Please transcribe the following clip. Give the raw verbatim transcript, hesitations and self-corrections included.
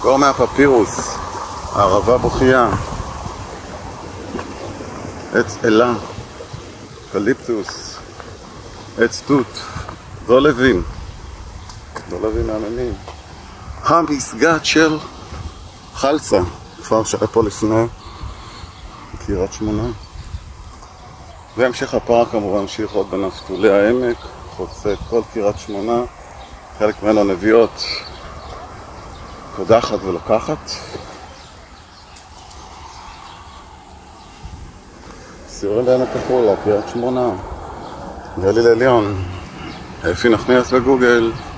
גורמי הפפירוס, הערבה בוכייה, עץ אלה, קליפטוס, עץ תות, דולבים, דולבים מעניינים. המסגד של חלצה, כפר שהיה פה לפני קריית שמונה. והמשך הפארק כמובן המשיך עוד בנפתולי העמק, חוצה את כל קריית שמונה, חלק ממנו נביאות קודחת ולוקחת. סיורים בעמק החולה, קריית שמונה, גליל עליון, אפי נחמיאס בגוגל.